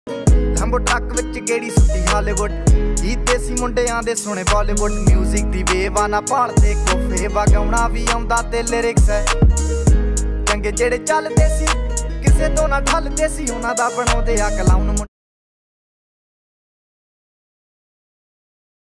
लंबो ट्रक विच गेड़ी सुट्टी हालीवुड गीत देसी मुंडियां दे सुने बॉलीवुड म्यूजिक दी वेव ना भालदे कोफे वगाउणा भी आउंदा ते लिरिक्स है चंगे जेड़े चलदे सी किसे तो ना ठलदे सी उन्हां दा बनाउंदे आ कलाउन।